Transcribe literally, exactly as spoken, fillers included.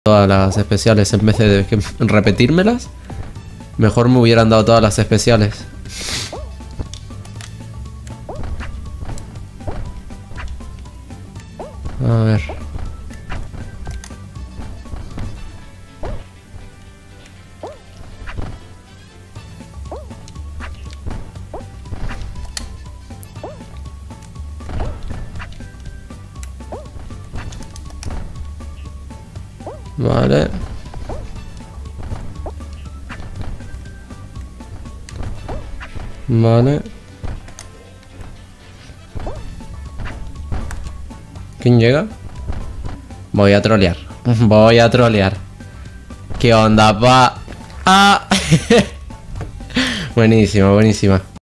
todas las especiales en vez de que repetírmelas. Mejor me hubieran dado todas las especiales. A ver. Vale. Vale. ¿Quién llega? Voy a trolear. Voy a trolear. ¿Qué onda, pa? Ah. Buenísima, buenísima.